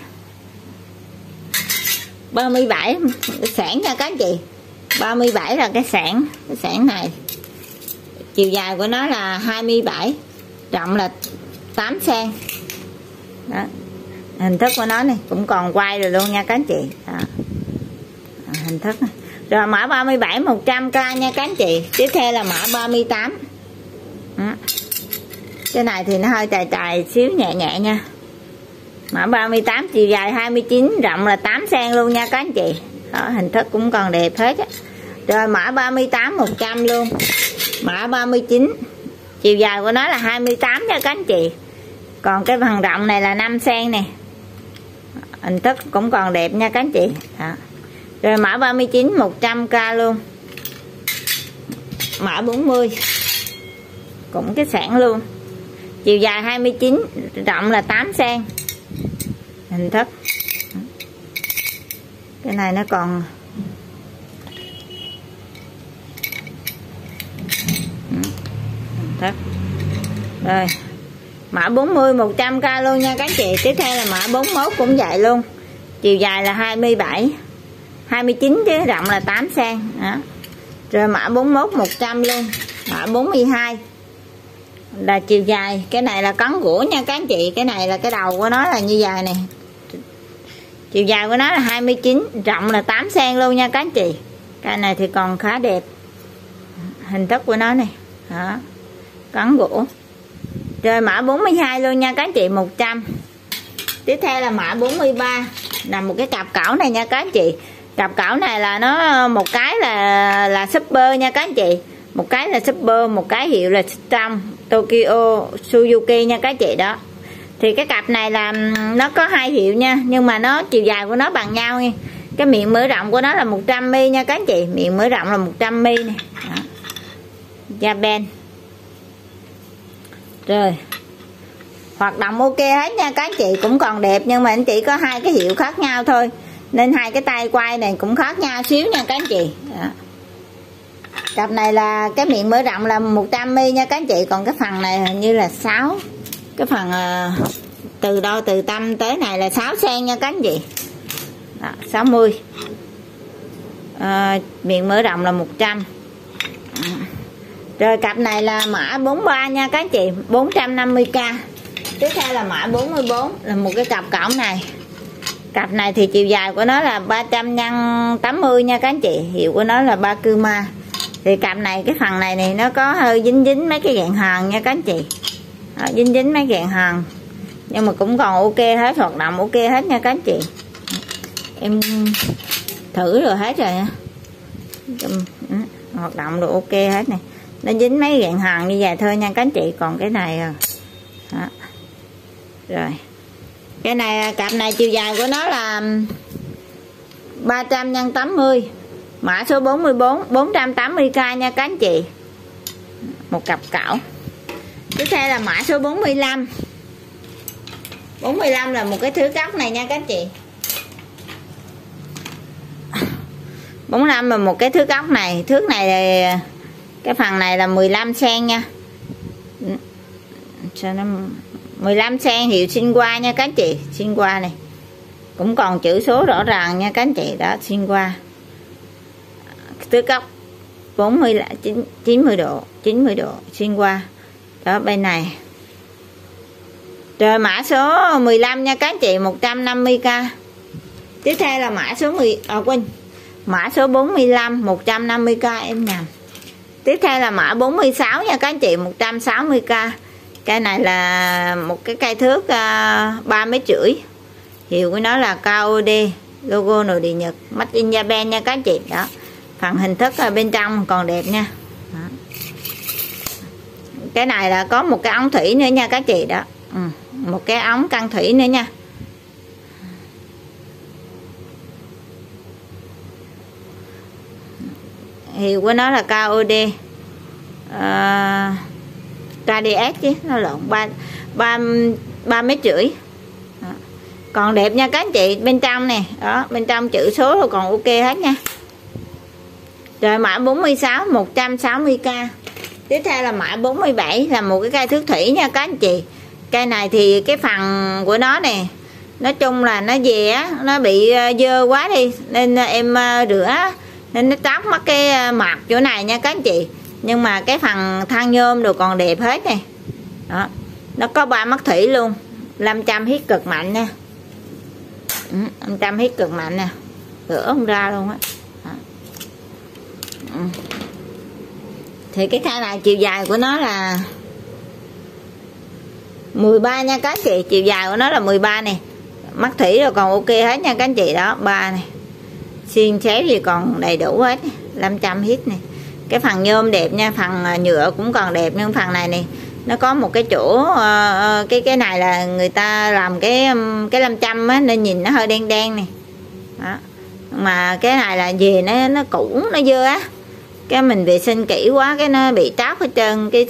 A: ba mươi bảy xẻng nha các anh chị. ba mươi bảy là cái xẻng, cái xẻng này. Chiều dài của nó là hai mươi bảy, rộng là tám xăng-ti-mét. Đó. Hình thức của nó này cũng còn quay rồi luôn nha các anh chị. Đó. Hình thức này. Rồi mã ba mươi bảy, một trăm k nha các anh chị. Tiếp theo là mã ba mươi tám. Đó. Cái này thì nó hơi tài tài xíu, nhẹ nhẹ nha. Mã ba mươi tám, chiều dài hai mươi chín, rộng là tám xăng-ti-mét luôn nha các anh chị. Đó, hình thức cũng còn đẹp hết á. Rồi mã ba mươi tám, một trăm luôn. Mã ba mươi chín, chiều dài của nó là hai mươi tám nha các anh chị. Còn cái phần rộng này là năm xăng-ti-mét nè. Hình thức cũng còn đẹp nha các anh chị. Đó. Rồi mã ba mươi chín, một trăm k luôn. Mã bốn mươi, cũng cái xẻng luôn. Chiều dài hai mươi chín, rộng là tám xăng-ti-mét. Hình thức. Cái này nó còn hình thức. Rồi mã bốn mươi, một trăm k luôn nha các anh chị. Tiếp theo là mã bốn mươi mốt cũng vậy luôn. Chiều dài là hai mươi bảy, hai mươi chín chứ rộng là tám xăng-ti-mét. Đó. Rồi mã bốn mươi mốt, một trăm luôn. Mã bốn mươi hai là chiều dài, cái này là cắn gỗ nha các anh chị. Cái này là cái đầu của nó là như vậy này. Chiều dài của nó là hai mươi chín, rộng là tám xăng-ti-mét luôn nha các anh chị. Cây này thì còn khá đẹp. Hình thức của nó này. Đó. Cắn gỗ. Rồi mã bốn mươi hai luôn nha các anh chị, một trăm. Tiếp theo là mã bốn mươi ba, là một cái cặp cảo này nha các anh chị. Cặp cảo này là nó một cái là là super nha các anh chị. Một cái là super, một cái hiệu là trong Tokyo Suzuki nha các anh chị đó. Thì cái cặp này là nó có hai hiệu nha, nhưng mà nó chiều dài của nó bằng nhau nha. Cái miệng mở rộng của nó là một trăm mi li nha các anh chị, miệng mở rộng là một trăm mi li này. Đó. Japan. Rồi. Hoạt động ok hết nha các anh chị, cũng còn đẹp, nhưng mà anh chị có hai cái hiệu khác nhau thôi. Nên hai cái tay quay này cũng khác nhau xíu nha các anh chị. Đó. Cặp này là cái miệng mở rộng là một trăm mi li nha các anh chị, còn cái phần này hình như là sáu. Cái phần uh, từ đâu từ tâm tới này là sáu xăng-ti-mét nha các anh chị. Đó, sáu mươi. Uh, miệng mở rộng là một trăm. Rồi cặp này là mã bốn mươi ba nha các anh chị, bốn trăm năm mươi k. Tiếp theo là mã bốn mươi bốn, là một cái cặp cổng này. Cặp này thì chiều dài của nó là ba trăm nhân tám mươi nha các anh chị, hiệu của nó là Bakuma. Thì cặp này cái phần này này nó có hơi dính dính mấy cái gạn hàn nha các anh chị. Đó, dính dính mấy gạn hàn, nhưng mà cũng còn ok hết, hoạt động ok hết nha các anh chị. Em thử rồi hết rồi nha. Hoạt động được ok hết này. Nó dính mấy gạn hàn như vậy thôi nha các anh chị, còn cái này đó. Rồi cái này cặp này chiều dài của nó là ba trăm nhân tám mươi, mã số bốn mươi bốn, bốn trăm tám mươi k nha các anh chị, một cặp cảo. Tiếp theo là mã số bốn mươi lăm. bốn mươi lăm là một cái thứ cốc này nha các anh chị. bốn mươi lăm là một cái thước ốc này, thước này là, cái phần này là mười lăm xăng-ti-mét nha. Sao nó mười lăm xăng-ti-mét, hiệu Shinwa nha các anh chị, Shinwa này. Cũng còn chữ số rõ ràng nha các anh chị, đó Shinwa. Thước ốc bốn mươi là chín mươi độ, chín mươi độ Shinwa. Đó bên này. Rồi mã số mười lăm nha các anh chị, một trăm năm mươi k. Tiếp theo là mã số mười à quên. Mã số bốn mươi lăm, một trăm năm mươi k em nhầm. Tiếp theo là mã bốn mươi sáu nha các anh chị, một trăm sáu mươi k. Cái này là một cái cây thước uh, ba mét rưỡi. Hiệu của nó là ca o đê, logo nội địa Nhật, Made in Japan nha các anh chị. Đó. Phần hình thức ở bên trong còn đẹp nha. Đó. Cái này là có một cái ống thủy nữa nha các anh chị đó. Ừ. Một cái ống căng thủy nữa nha. Hiệu của nó là ca o đê, uh, ca đê ét chứ nó lộn, ba ba ba mét rưỡi. Còn đẹp nha các anh chị, bên trong nè, đó bên trong chữ số rồi còn ok hết nha. Rồi mã bốn mươi sáu, một trăm sáu mươi k. Tiếp theo là mã bốn mươi bảy, là một cái cây thước thủy nha các anh chị. Cây này thì cái phần của nó nè, nói chung là nó về á, nó bị dơ quá đi nên em rửa nên nó tóc mất cái mặt chỗ này nha các anh chị. Nhưng mà cái phần than nhôm đồ còn đẹp hết nè. Đó. Nó có ba mắt thủy luôn, năm trăm hít cực mạnh nha. năm trăm hít cực mạnh nè, rửa không ra luôn á. Thì cái cây này chiều dài của nó là mười ba nha các anh chị, chiều dài của nó là mười ba nè. Mắt thủy rồi còn ok hết nha các anh chị đó, ba này. Xiên xéo gì còn đầy đủ hết, năm trăm hít này. Cái phần nhôm đẹp nha, phần nhựa cũng còn đẹp, nhưng phần này này nó có một cái chỗ uh, cái cái này là người ta làm cái cái năm trăm á, nên nhìn nó hơi đen đen này. Đó. Mà cái này là về nó nó cũ, nó dơ á. Cái mình vệ sinh kỹ quá cái nó bị tróc hết trơn, cái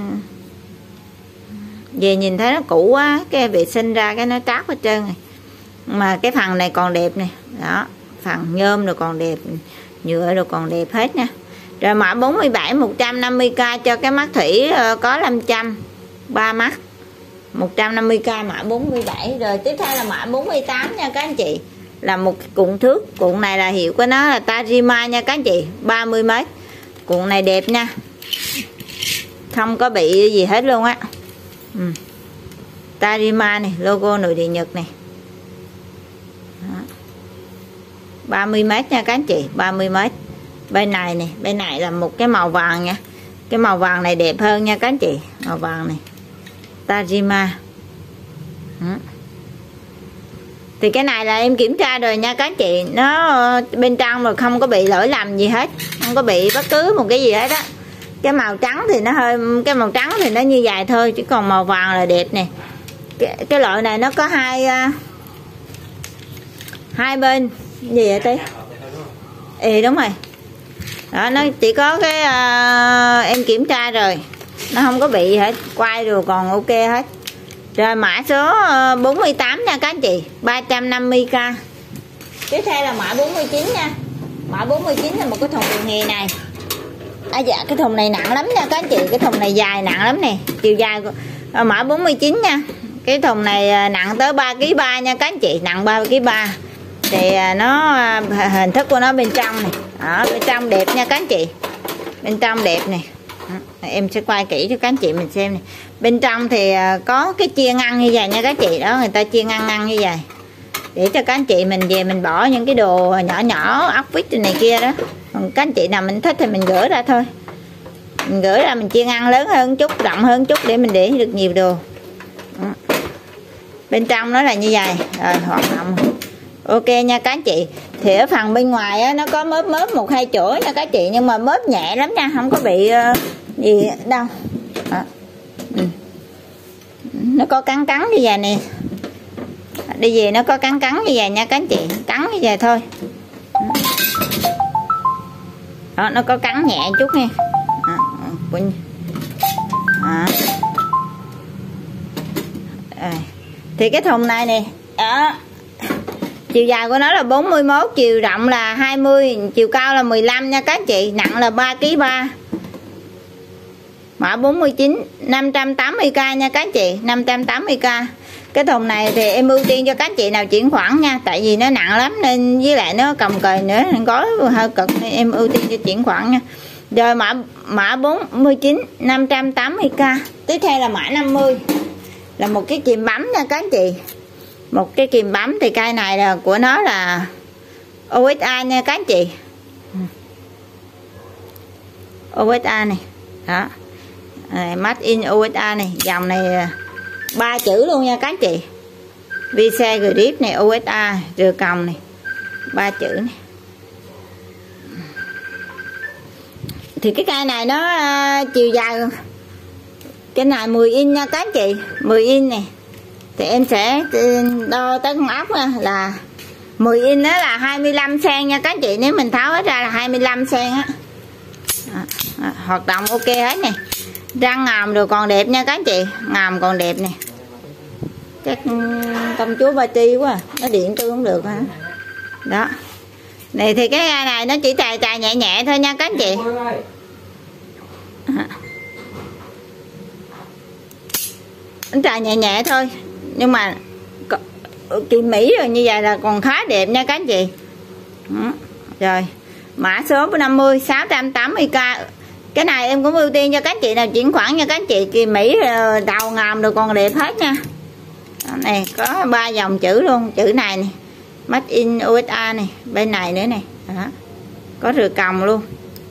A: về nhìn thấy nó cũ quá, cái vệ sinh ra cái nó tróc hết trơn này. Mà cái phần này còn đẹp nè. Đó, phần nhôm rồi còn đẹp, nhựa rồi còn đẹp hết nha. Rồi mã bốn mươi bảy, một trăm năm mươi k cho cái mắt thủy có năm trăm, ba mắt, một trăm năm mươi k mã bốn mươi bảy. Rồi tiếp theo là mã bốn mươi tám nha các anh chị, là một cuộn thước. Cuộn này là hiệu của nó là Tajima nha các anh chị, ba mươi mét. Cuộn này đẹp nha, không có bị gì hết luôn á. ừ. Tajima này, logo nội địa Nhật này. Đó. ba mươi mét nha các anh chị, ba mươi mét. Bên này nè, bên này là một cái màu vàng nha. Cái màu vàng này đẹp hơn nha các anh chị. Màu vàng này Tajima. Thì cái này là em kiểm tra rồi nha các anh chị. Nó bên trong mà không có bị lỗi lầm gì hết, không có bị bất cứ một cái gì hết á. Cái màu trắng thì nó hơi, cái màu trắng thì nó như vậy thôi, chứ còn màu vàng là đẹp nè. Cái, cái loại này nó có hai hai bên gì vậy tí? Ê đúng rồi. Đó, nó chỉ có cái uh, em kiểm tra rồi, nó không có bị hết, quay rồi còn ok hết. Rồi mã số uh, bốn mươi tám nha các anh chị, ba trăm năm mươi k. Tiếp theo là mã bốn mươi chín nha. Mã bốn mươi chín là một cái thùng đường hè này. À dạ, cái thùng này nặng lắm nha các anh chị, cái thùng này dài nặng lắm nè, chiều dài của uh, mã bốn mươi chín nha. Cái thùng này uh, nặng tới ba ki lô gam nha các anh chị, nặng ba ki lô gam. Thì nó hình thức của nó bên trong này, ở bên trong đẹp nha các anh chị, bên trong đẹp này. Em sẽ quay kỹ cho các anh chị mình xem này. Bên trong thì có cái chia ngăn như vậy nha các anh chị, đó người ta chia ngăn ngăn như vậy để cho các anh chị mình về mình bỏ những cái đồ nhỏ nhỏ ốc vít này kia đó. Còn các anh chị nào mình thích thì mình gửi ra thôi, mình gửi ra mình chia ngăn lớn hơn chút, rộng hơn chút để mình để được nhiều đồ. Đó. Bên trong nó là như vậy rồi, hoạt động ok nha các anh chị. Thì ở phần bên ngoài á, nó có mớp mớp một hai chỗ nha các anh chị, nhưng mà mớp nhẹ lắm nha, không có bị uh, gì đâu. Đó. Ừ. Nó có cắn cắn như vậy nè, đi về nó có cắn cắn như vậy nha các anh chị, cắn như vậy thôi. Đó, nó có cắn nhẹ chút nha. Đó. Đó. À. Thì cái thùng này nè, đó, chiều dài của nó là bốn mươi mốt, chiều rộng là hai mươi, chiều cao là mười lăm nha các anh chị, nặng là ba ki lô gam. Mã bốn mươi chín, năm trăm tám mươi k nha các anh chị, năm trăm tám mươi k. Cái thùng này thì em ưu tiên cho các anh chị nào chuyển khoản nha, tại vì nó nặng lắm nên với lại nó cồng kềnh nữa nên gói hơi cực, nên em ưu tiên cho chuyển khoản nha. Rồi mã mã bốn mươi chín, năm trăm tám mươi k. Tiếp theo là mã năm mươi, là một cái kìm bấm nha các anh chị. Một cái kìm bấm thì cây này là của nó là u ét a nha các anh chị, u ét a này. Đó, made in u ét a này, dòng này ba chữ luôn nha các anh chị. Visa grip này, u ét a rừa còng này, ba chữ này. Thì cái cây này nó uh, chiều dài cái này mười inch nha các anh chị, mười inch này. Thì em sẽ đo tới con ốc là mười inch, đó là hai mươi lăm xăng nha các anh chị, nếu mình tháo hết ra là hai mươi lăm xăng á. Hoạt động ok hết nè, răng ngàm rồi còn đẹp nha các anh chị, ngàm còn đẹp nè. Chắc công chúa ba ti quá, nó điện tôi không được hả. Đó này, thì cái này nó chỉ chài chài nhẹ nhẹ thôi nha các anh chị. Nó chài nhẹ nhẹ thôi, nhưng mà kỳ Mỹ rồi như vậy là còn khá đẹp nha các anh chị. Đó. Rồi mã số năm mươi, sáu trăm tám mươi k. Cái này em cũng ưu tiên cho các anh chị nào chuyển khoản nha các anh chị, kỳ Mỹ đầu ngàm rồi còn đẹp hết nha. Đó, này có ba dòng chữ luôn, chữ này nè, made in u ét a này, bên này nữa này. Đó. Có rừa còng luôn.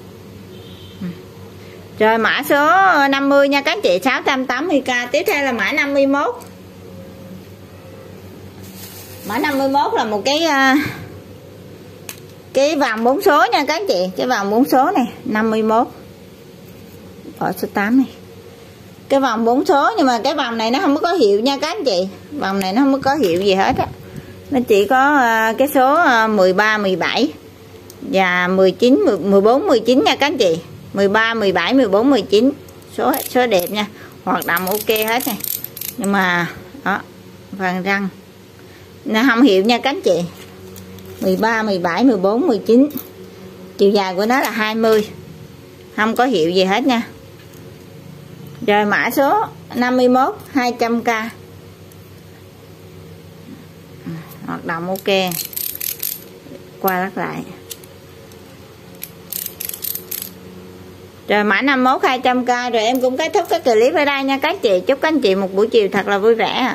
A: Rồi mã số năm mươi nha các anh chị, sáu trăm tám mươi k. Tiếp theo là mã năm mươi mốt. Mã năm mươi mốt là một cái cái vòng bốn số nha các anh chị, cái vòng bốn số này, năm mươi mốt. Bỏ số tám này. Cái vòng bốn số, nhưng mà cái vòng này nó không có hiệu nha các anh chị. Vòng này nó không có hiệu gì hết á. Nó chỉ có cái số mười ba, mười bảy và mười chín, mười bốn, mười chín nha các anh chị. mười ba, mười bảy, mười bốn, mười chín. Số số đẹp nha. Hoạt động ok hết này. Nhưng mà đó, phần răng nó không hiệu nha các anh chị. mười ba, mười bảy, mười bốn, mười chín. Chiều dài của nó là hai mươi. Không có hiệu gì hết nha. Rồi mã số năm mươi mốt, hai trăm k. Hoạt động ok. Qua lắc lại. Rồi mã năm mươi mốt, hai trăm k. Rồi em cũng kết thúc cái clip ở đây nha các anh chị. Chúc các anh chị một buổi chiều thật là vui vẻ.